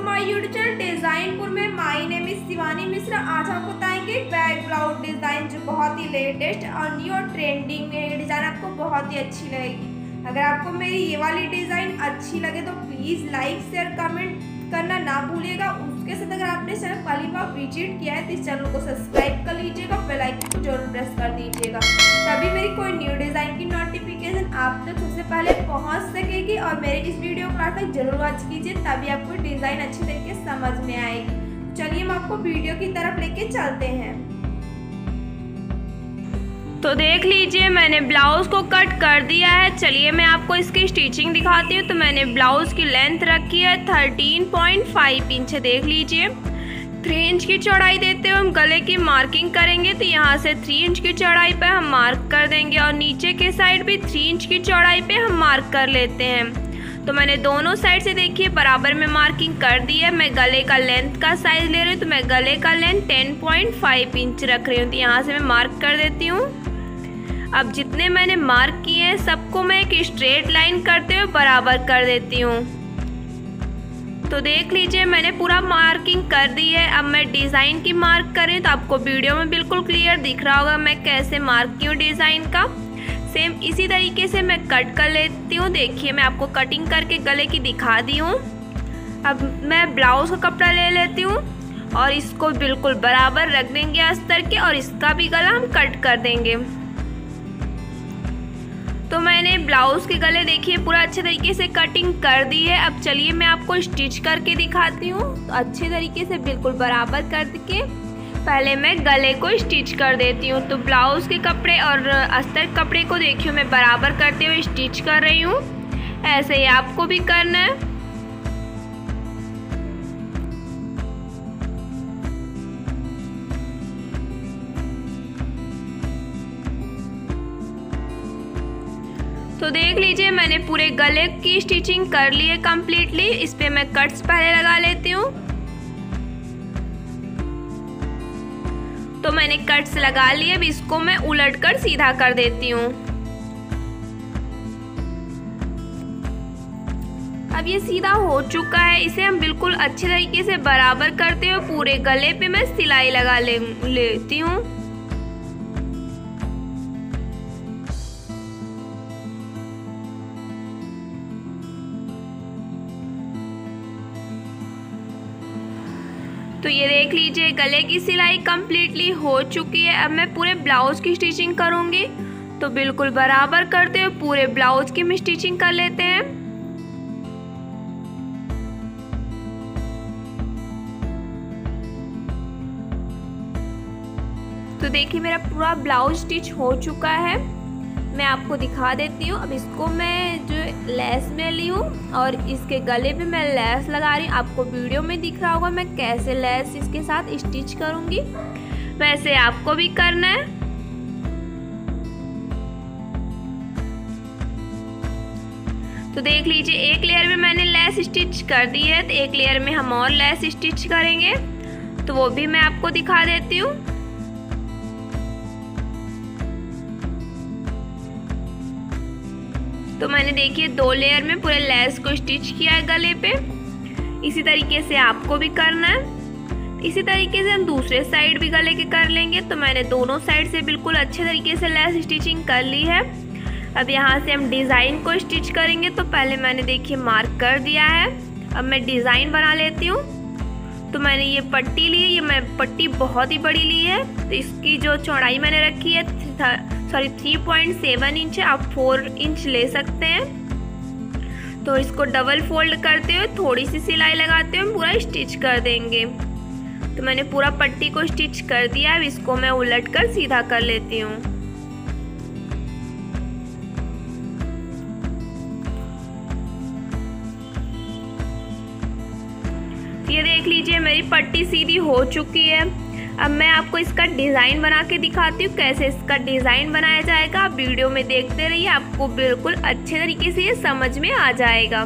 My YouTube channel डिजाइनपुर में। My name is Shivani Mishra. आज हम बताएंगे बैक ब्लाउज डिजाइन जो बहुत ही लेटेस्ट और न्यू और ट्रेंडिंग में है। डिजाइन आपको बहुत ही अच्छी लगेगी। अगर आपको मेरी ये वाली डिजाइन अच्छी लगे तो प्लीज लाइक शेयर कमेंट करना ना भूलिएगा। उसके साथ अगर आपने चैनल पहली बार विजिट किया है तो इस चैनल को सब्सक्राइब कर लीजिएगा, बेल आइकन को जरूर प्रेस कर दीजिएगा, तभी मेरी कोई न्यू डिजाइन की नोटिफिकेशन आप तक सबसे पहले पहुंच सकेगी। और मेरे इस वीडियो को लास्ट तक जरूर वॉच कीजिए, तभी आपको डिजाइन अच्छी तरीके से समझ में आएगी। चलिए हम आपको वीडियो की तरफ लेके चलते हैं। तो देख लीजिए मैंने ब्लाउज को कट कर दिया है। चलिए मैं आपको इसकी स्टिचिंग दिखाती हूँ। तो मैंने ब्लाउज की लेंथ रखी है 13.5 इंच। देख लीजिए 3 इंच की चौड़ाई देते हुए हम गले की मार्किंग करेंगे। तो यहाँ से 3 इंच की चौड़ाई पे हम मार्क कर देंगे और नीचे के साइड भी 3 इंच की चौड़ाई पे हम मार्क कर लेते हैं। तो मैंने दोनों साइड से देखिए बराबर में मार्किंग कर दी है। मैं गले का लेंथ का साइज ले रही हूँ, तो मैं गले का लेंथ 10.5 इंच रख रही हूँ। तो यहाँ से मैं मार्क कर देती हूँ। अब जितने मैंने मार्क किए हैं सबको मैं एक स्ट्रेट लाइन करते हुए बराबर कर देती हूँ। तो देख लीजिए मैंने पूरा मार्किंग कर दी है। अब मैं डिज़ाइन की मार्क कर रही हूँ, तो आपको वीडियो में बिल्कुल क्लियर दिख रहा होगा मैं कैसे मार्क की हूँ डिज़ाइन का। सेम इसी तरीके से मैं कट कर लेती हूँ। देखिए मैं आपको कटिंग करके गले की दिखा दी हूँ। अब मैं ब्लाउज का कपड़ा ले लेती हूँ और इसको बिल्कुल बराबर रख देंगे अस्तर के, और इसका भी गला हम कट कर देंगे। तो मैंने ब्लाउज के गले देखिए पूरा अच्छे तरीके से कटिंग कर दी है। अब चलिए मैं आपको स्टिच करके दिखाती हूँ। तो अच्छे तरीके से बिल्कुल बराबर करके पहले मैं गले को स्टिच कर देती हूँ। तो ब्लाउज के कपड़े और अस्तर कपड़े को देखिए मैं बराबर करते हुए स्टिच कर रही हूँ। ऐसे ही आपको भी करना है। तो देख लीजिए मैंने पूरे गले की स्टिचिंग कर ली है कम्प्लीटली। इस पे मैं कट्स पहले लगा लेती हूँ। तो मैंने कट्स लगा लिए। अब इसको मैं उलट कर सीधा कर देती हूँ। अब ये सीधा हो चुका है। इसे हम बिल्कुल अच्छे तरीके से बराबर करते हुए पूरे गले पे मैं सिलाई लगा लेती हूँ। तो ये देख लीजिए गले की सिलाई कम्प्लीटली हो चुकी है। अब मैं पूरे ब्लाउज की स्टिचिंग करूँगी। तो बिल्कुल बराबर करते हुए पूरे ब्लाउज की हम स्टिचिंग कर लेते हैं। तो देखिए मेरा पूरा ब्लाउज स्टिच हो चुका है। मैं आपको दिखा देती हूँ। अब इसको मैं जो लेस में ली हूँ और इसके गले पे मैं लेस लगा रही हूँ। आपको वीडियो में दिख रहा होगा मैं कैसे लेस इसके साथ स्टिच करूँगी, वैसे आपको भी करना है। तो देख लीजिए एक लेयर में मैंने लेस स्टिच कर दी है, तो एक लेयर में हम और लेस स्टिच करेंगे। तो वो भी मैं आपको दिखा देती हूँ। तो मैंने देखिए 2 लेयर में पूरे लेस को स्टिच किया है गले पे। इसी तरीके से आपको भी करना है। इसी तरीके से हम दूसरे साइड भी गले के कर लेंगे। तो मैंने दोनों साइड से बिल्कुल अच्छे तरीके से लेस स्टिचिंग कर ली है। अब यहाँ से हम डिज़ाइन को स्टिच करेंगे। तो पहले मैंने देखिए मार्क कर दिया है। अब मैं डिज़ाइन बना लेती हूँ। तो मैंने ये पट्टी ली है। ये मैं पट्टी बहुत ही बड़ी ली है। तो इसकी जो चौड़ाई मैंने रखी है 3.7 इंच, आप 4 इंच ले सकते हैं। तो इसको डबल फोल्ड करते हुए थोड़ी सी सिलाई लगाते हुए पूरा स्टिच कर देंगे। तो मैंने पूरा पट्टी को स्टिच कर दिया है। अब इसको मैं उलट कर सीधा कर लेती हूँ। ये देख लीजिए मेरी पट्टी सीधी हो चुकी है। अब मैं आपको इसका डिज़ाइन बना के दिखाती हूँ कैसे इसका डिज़ाइन बनाया जाएगा। आप वीडियो में देखते रहिए, आपको बिल्कुल अच्छे तरीके से ये समझ में आ जाएगा।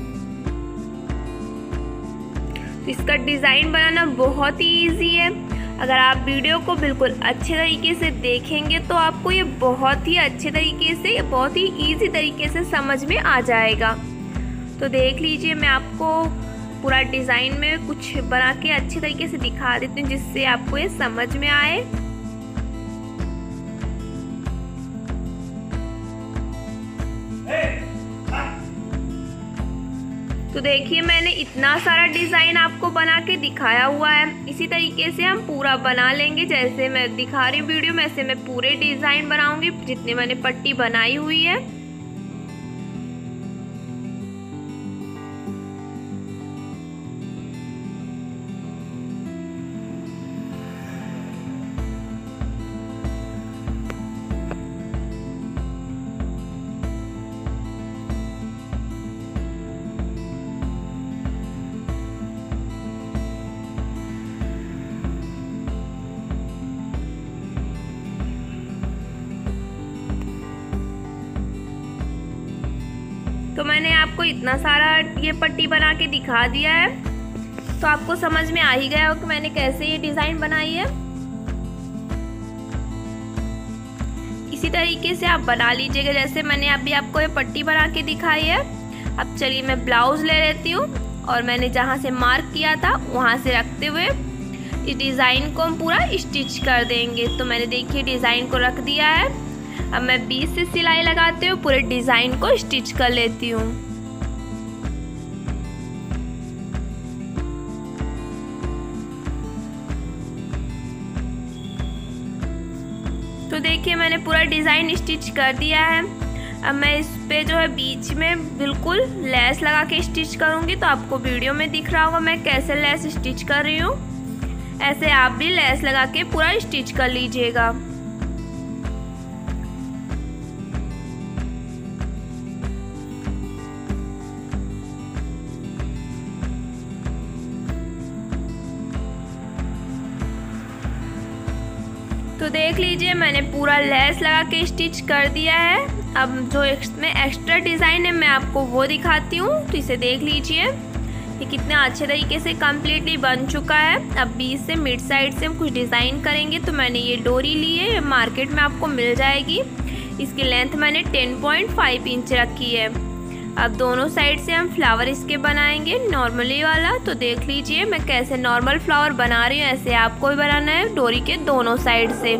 इसका डिज़ाइन बनाना बहुत ही इजी है। अगर आप वीडियो को बिल्कुल अच्छे तरीके से देखेंगे तो आपको ये बहुत ही अच्छे तरीके से, बहुत ही इजी तरीके से समझ में आ जाएगा। तो देख लीजिए, मैं आपको पूरा डिज़ाइन में कुछ बना के अच्छे तरीके से दिखा देती हूँ जिससे आपको ये समझ में आए। तो देखिए, मैंने इतना सारा डिज़ाइन आपको बना के दिखाया हुआ है। इसी तरीके से हम पूरा बना लेंगे। जैसे मैं दिखा रही हूँ वीडियो में, ऐसे मैं पूरे डिज़ाइन बनाऊंगी जितने मैंने पट्टी बनाई हुई है। तो मैंने आपको इतना सारा ये पट्टी बना के दिखा दिया है, तो आपको समझ में आ ही गया हो कि मैंने कैसे ये डिज़ाइन बनाई है। इसी तरीके से आप बना लीजिएगा जैसे मैंने अभी आपको ये पट्टी बना के दिखाई है। अब चलिए मैं ब्लाउज़ ले लेती हूँ और मैंने जहाँ से मार्क किया था वहाँ से रखते हुए इस डिज़ाइन को हम पूरा स्टिच कर देंगे। तो मैंने देखिए डिज़ाइन को रख दिया है। अब मैं 20 से सिलाई लगाते हुए पूरे डिज़ाइन को स्टिच कर लेती हूँ। तो देखिए, मैंने पूरा डिज़ाइन स्टिच कर दिया है। अब मैं इस पे जो है बीच में बिल्कुल लेस लगा के स्टिच करूँगी। तो आपको वीडियो में दिख रहा होगा मैं कैसे लेस स्टिच कर रही हूँ। ऐसे आप भी लेस लगा के पूरा स्टिच कर लीजिएगा। तो देख लीजिए, मैंने पूरा लेस लगा के स्टिच कर दिया है। अब जो इसमें एक्स्ट्रा डिज़ाइन है मैं आपको वो दिखाती हूँ। तो इसे देख लीजिए, ये कितना अच्छे तरीके से कम्प्लीटली बन चुका है। अब बीच से मिड साइड से हम कुछ डिज़ाइन करेंगे। तो मैंने ये डोरी ली है, ये मार्केट में आपको मिल जाएगी। इसकी लेंथ मैंने 10.5 इंच रखी है। अब दोनों साइड से हम फ्लावर इसके बनाएंगे नॉर्मली वाला। तो देख लीजिए मैं कैसे नॉर्मल फ्लावर बना रही हूँ, ऐसे आपको भी बनाना है डोरी के दोनों साइड से।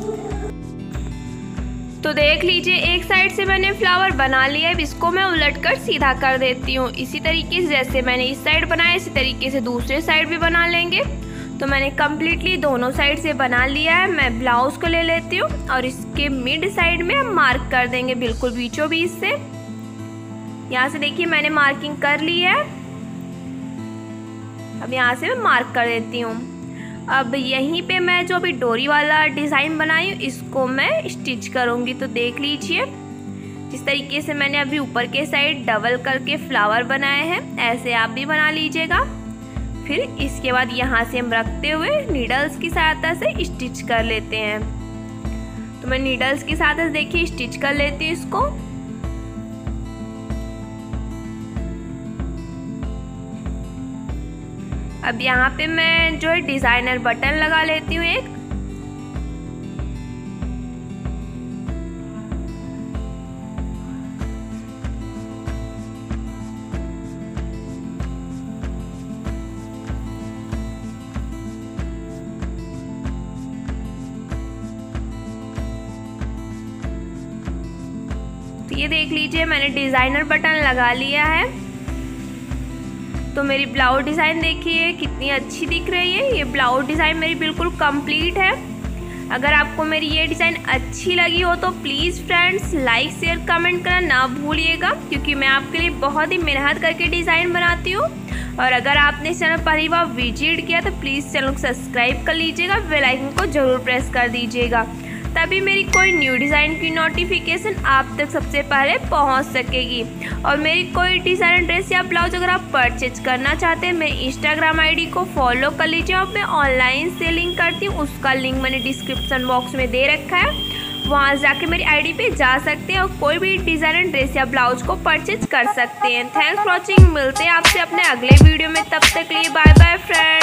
तो देख लीजिए, एक साइड से मैंने फ्लावर बना लिया है। इसको मैं उलटकर सीधा कर देती हूँ। इसी तरीके से जैसे मैंने इस साइड बनाया इसी तरीके से दूसरे साइड भी बना लेंगे। तो मैंने कम्प्लीटली दोनों साइड से बना लिया है। मैं ब्लाउज को ले लेती हूँ और इसके मिड साइड में हम मार्क कर देंगे बिल्कुल बीचों बीच से। यहाँ से देखिए मैंने मार्किंग कर ली है। अब यहाँ से मैं मार्क कर देती हूँ। अब यहीं पे मैं जो अभी डोरी वाला डिज़ाइन बनाई हूँ इसको मैं स्टिच करूँगी। तो देख लीजिए, जिस तरीके से मैंने अभी ऊपर के साइड डबल करके फ्लावर बनाए हैं ऐसे आप भी बना लीजिएगा। फिर इसके बाद यहाँ से हम रखते हुए नीडल्स की सहायता से स्टिच कर लेते हैं। तो मैं नीडल्स की सहायता से देखिए स्टिच कर लेती हूँ इसको। अब यहाँ पे मैं जो है डिज़ाइनर बटन लगा लेती हूँ एक। तो ये देख लीजिए मैंने डिज़ाइनर बटन लगा लिया है। तो मेरी ब्लाउज डिज़ाइन देखिए कितनी अच्छी दिख रही है। ये ब्लाउज डिज़ाइन मेरी बिल्कुल कंप्लीट है। अगर आपको मेरी ये डिज़ाइन अच्छी लगी हो तो please friends like share comment करना ना भूलिएगा, क्योंकि मैं आपके लिए बहुत ही मेहनत करके डिज़ाइन बनाती हूँ। और अगर आपने इस चैनल पहली बार विजिट किया तो प्लीज़ चैनल को सब्सक्राइब कर लीजिएगा, बेल आइकन को ज़रूर प्रेस कर दीजिएगा, तभी मेरी कोई न्यू डिज़ाइन की नोटिफिकेशन आप तक सबसे पहले पहुंच सकेगी। और मेरी कोई डिज़ाइन ड्रेस या ब्लाउज अगर आप परचेज करना चाहते हैं मेरी इंस्टाग्राम आईडी को फॉलो कर लीजिए। और मैं ऑनलाइन सेलिंग करती हूँ, उसका लिंक मैंने डिस्क्रिप्शन बॉक्स में दे रखा है, वहाँ जाके मेरी आईडी पे जा सकते हैं और कोई भी डिज़ाइन ड्रेस या ब्लाउज को परचेज कर सकते हैं। Thanks for watching. मिलते हैं आपसे अपने अगले वीडियो में, तब तक के लिए बाय बाय फ्रेंड्स।